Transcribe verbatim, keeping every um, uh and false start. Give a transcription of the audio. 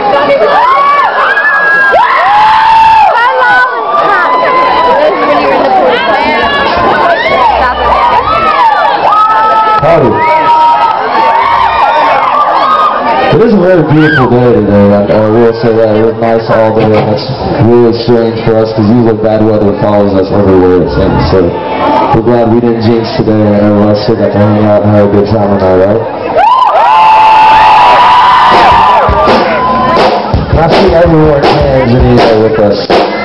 Howdy. It is a very beautiful day today, and I will say that it was nice all day, and it's really strange for us because usually bad weather follows us everywhere it seems, so we're glad we didn't jinx today and everyone else still got to hang out and have a good time tonight, right? And I see everyone hands in the air with us.